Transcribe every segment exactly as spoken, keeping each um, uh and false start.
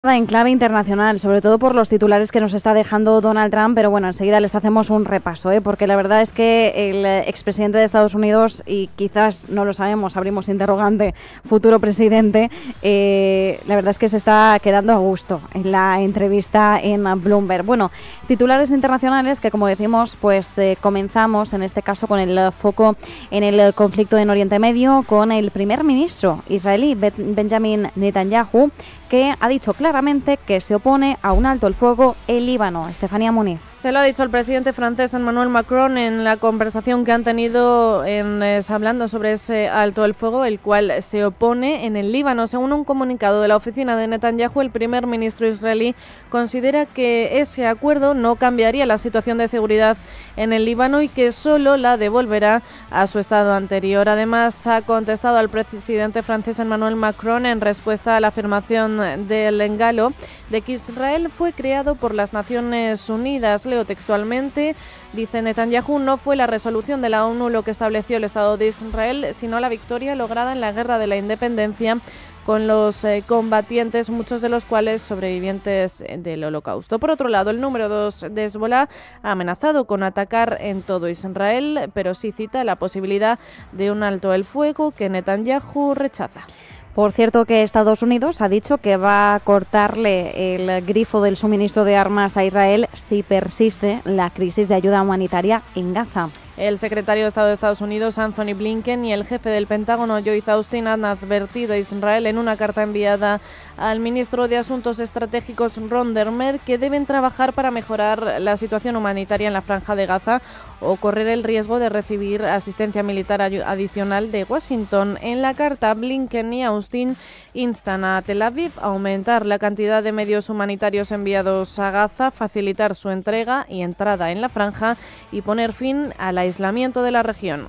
En clave internacional, sobre todo por los titulares que nos está dejando Donald Trump, pero bueno, enseguida les hacemos un repaso, ¿eh? Porque la verdad es que el expresidente de Estados Unidos, y quizás no lo sabemos, abrimos interrogante, futuro presidente, eh, la verdad es que se está quedando a gusto en la entrevista en Bloomberg. Bueno, titulares internacionales que, como decimos, pues eh, comenzamos en este caso con el foco en el conflicto en Oriente Medio, con el primer ministro israelí, Benjamin Netanyahu, que ha dicho claramente que se opone a un alto el fuego en Líbano. Estefanía Muniz. Se lo ha dicho el presidente francés Emmanuel Macron en la conversación que han tenido en, eh, hablando sobre ese alto el fuego, el cual se opone en el Líbano. Según un comunicado de la oficina de Netanyahu, el primer ministro israelí considera que ese acuerdo no cambiaría la situación de seguridad en el Líbano y que solo la devolverá a su estado anterior. Además, ha contestado al presidente francés Emmanuel Macron en respuesta a la afirmación del Galo de que Israel fue creado por las Naciones Unidas. Leo textualmente, dice Netanyahu: no fue la resolución de la ONU lo que estableció el Estado de Israel, sino la victoria lograda en la Guerra de la Independencia con los eh, combatientes, muchos de los cuales sobrevivientes del Holocausto. Por otro lado, el número dos de Hezbollah ha amenazado con atacar en todo Israel, pero sí cita la posibilidad de un alto el fuego que Netanyahu rechaza. Por cierto, que Estados Unidos ha dicho que va a cortarle el grifo del suministro de armas a Israel si persiste la crisis de ayuda humanitaria en Gaza. El secretario de Estado de Estados Unidos, Anthony Blinken, y el jefe del Pentágono, Lloyd Austin, han advertido a Israel en una carta enviada al ministro de Asuntos Estratégicos, Ron Dermer, que deben trabajar para mejorar la situación humanitaria en la Franja de Gaza o correr el riesgo de recibir asistencia militar adicional de Washington. En la carta, Blinken y Austin instan a Tel Aviv a aumentar la cantidad de medios humanitarios enviados a Gaza, facilitar su entrega y entrada en la franja y poner fin al aislamiento de la región.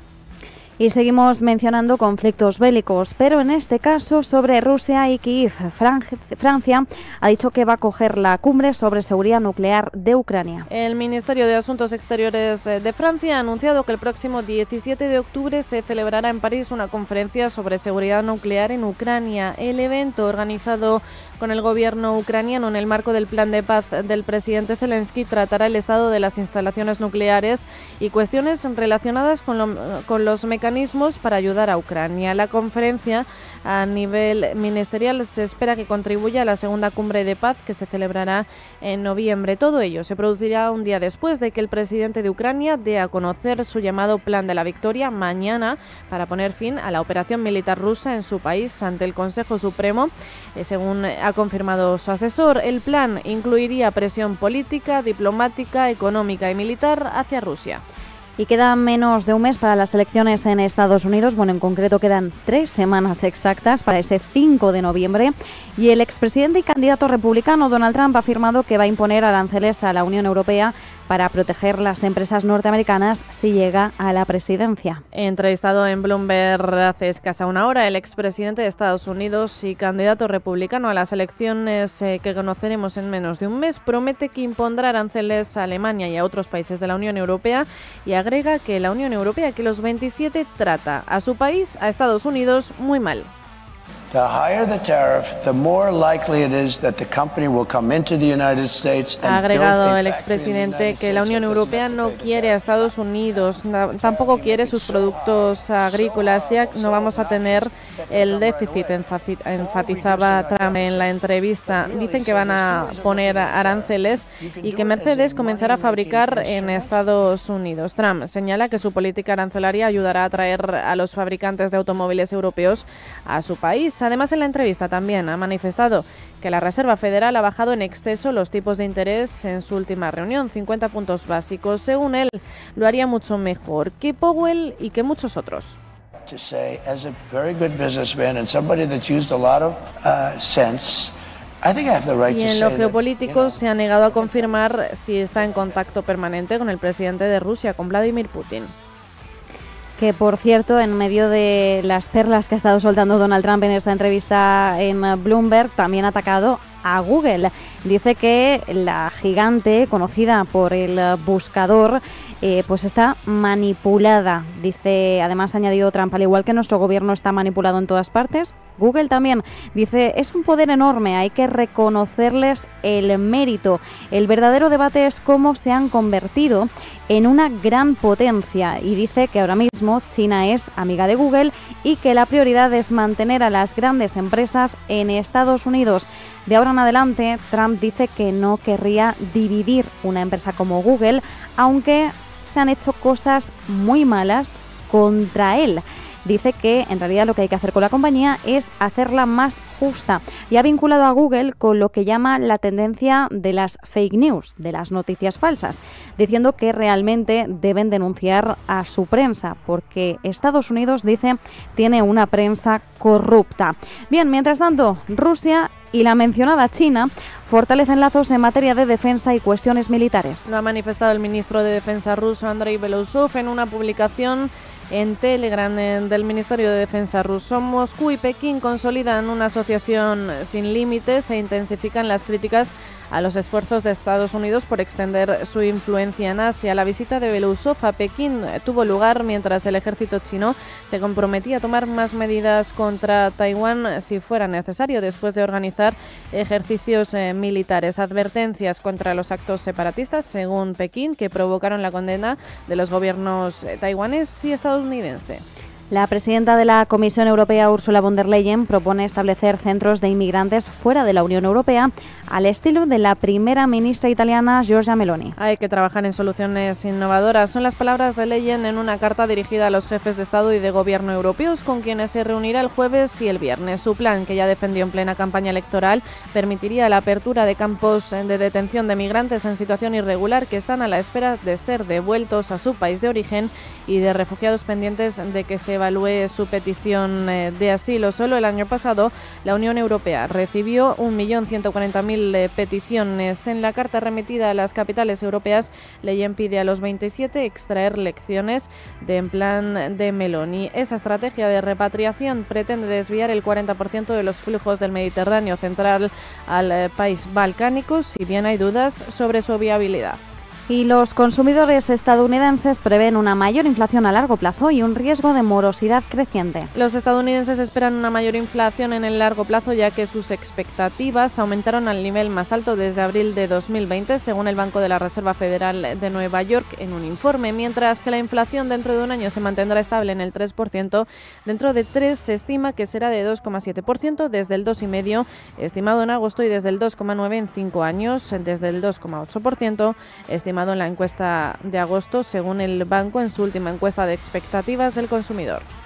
Y seguimos mencionando conflictos bélicos, pero en este caso sobre Rusia y Kiev. Francia ha dicho que va a acoger la cumbre sobre seguridad nuclear de Ucrania. El Ministerio de Asuntos Exteriores de Francia ha anunciado que el próximo diecisiete de octubre se celebrará en París una conferencia sobre seguridad nuclear en Ucrania. El evento, organizado con el gobierno ucraniano en el marco del plan de paz del presidente Zelensky, tratará el estado de las instalaciones nucleares y cuestiones relacionadas con, lo, con los mecanismos para ayudar a Ucrania. La conferencia a nivel ministerial se espera que contribuya a la segunda cumbre de paz que se celebrará en noviembre. Todo ello se producirá un día después de que el presidente de Ucrania dé a conocer su llamado Plan de la Victoria mañana para poner fin a la operación militar rusa en su país ante el Consejo Supremo. Eh, según ha confirmado su asesor, el plan incluiría presión política, diplomática, económica y militar hacia Rusia. Y queda menos de un mes para las elecciones en Estados Unidos. Bueno, en concreto quedan tres semanas exactas para ese cinco de noviembre. Y el expresidente y candidato republicano Donald Trump ha afirmado que va a imponer aranceles a la Unión Europea para proteger las empresas norteamericanas si llega a la presidencia. Entrevistado en Bloomberg hace escasa una hora, el expresidente de Estados Unidos y candidato republicano a las elecciones eh, que conoceremos en menos de un mes, promete que impondrá aranceles a Alemania y a otros países de la Unión Europea y agrega que la Unión Europea, que los veintisiete, trata a su país, a Estados Unidos, muy mal. The higher the tariff, the more likely it is that the company will come into the United States and ha agregado build a el expresidente que la Unión Europea no quiere a Estados Unidos, no, tampoco quiere sus productos agrícolas, ya no vamos a tener el déficit, enfatizaba Trump en la entrevista. Dicen que van a poner aranceles y que Mercedes comenzará a fabricar en Estados Unidos. Trump señala que su política arancelaria ayudará a atraer a los fabricantes de automóviles europeos a su país. Además, en la entrevista también ha manifestado que la Reserva Federal ha bajado en exceso los tipos de interés en su última reunión, cincuenta puntos básicos. Según él, lo haría mucho mejor que Powell y que muchos otros. Y en lo geopolítico se ha negado a confirmar si está en contacto permanente con el presidente de Rusia, con Vladimir Putin. Que, por cierto, en medio de las perlas que ha estado soltando Donald Trump en esta entrevista en Bloomberg, también ha atacado a Google. Dice que la gigante, conocida por el buscador, eh, pues está manipulada. Dice, además ha añadido Trump, al igual que nuestro gobierno está manipulado en todas partes, Google también dice, es un poder enorme, hay que reconocerles el mérito. El verdadero debate es cómo se han convertido en una gran potencia y dice que ahora mismo China es amiga de Google y que la prioridad es mantener a las grandes empresas en Estados Unidos. De ahora en adelante, Trump dice que no querría dividir una empresa como Google, aunque se han hecho cosas muy malas contra él. Dice que en realidad lo que hay que hacer con la compañía es hacerla más justa y ha vinculado a Google con lo que llama la tendencia de las fake news, de las noticias falsas, diciendo que realmente deben denunciar a su prensa porque Estados Unidos, dice, tiene una prensa corrupta. Bien, mientras tanto, Rusia y la mencionada China fortalecen lazos en materia de defensa y cuestiones militares. Lo ha manifestado el ministro de Defensa ruso, Andrei Belousov, en una publicación en Telegram del Ministerio de Defensa ruso. Moscú y Pekín consolidan una asociación sin límites e intensifican las críticas a los esfuerzos de Estados Unidos por extender su influencia en Asia. La visita de Belousov a Pekín tuvo lugar mientras el ejército chino se comprometía a tomar más medidas contra Taiwán si fuera necesario, después de organizar ejercicios eh, militares. Advertencias contra los actos separatistas, según Pekín, que provocaron la condena de los gobiernos eh, taiwanés y estadounidense. La presidenta de la Comisión Europea, Ursula von der Leyen, propone establecer centros de inmigrantes fuera de la Unión Europea al estilo de la primera ministra italiana Giorgia Meloni. Hay que trabajar en soluciones innovadoras. Son las palabras de Leyen en una carta dirigida a los jefes de Estado y de Gobierno europeos, con quienes se reunirá el jueves y el viernes. Su plan, que ya defendió en plena campaña electoral, permitiría la apertura de campos de detención de migrantes en situación irregular que están a la espera de ser devueltos a su país de origen y de refugiados pendientes de que se evalúe su petición de asilo. Solo el año pasado la Unión Europea recibió un millón ciento cuarenta mil peticiones. En la carta remitida a las capitales europeas, Leyen pide a los veintisiete extraer lecciones del plan de Meloni. Esa estrategia de repatriación pretende desviar el cuarenta por ciento de los flujos del Mediterráneo central al país balcánico, si bien hay dudas sobre su viabilidad. Y los consumidores estadounidenses prevén una mayor inflación a largo plazo y un riesgo de morosidad creciente. Los estadounidenses esperan una mayor inflación en el largo plazo, ya que sus expectativas aumentaron al nivel más alto desde abril de dos mil veinte, según el Banco de la Reserva Federal de Nueva York en un informe, mientras que la inflación dentro de un año se mantendrá estable en el tres por ciento. Dentro de tres se estima que será de dos coma siete por ciento desde el dos coma cinco por ciento estimado en agosto y desde el dos coma nueve por ciento en cinco años, desde el dos coma ocho por ciento estimado en la encuesta de agosto, según el banco en su última encuesta de expectativas del consumidor.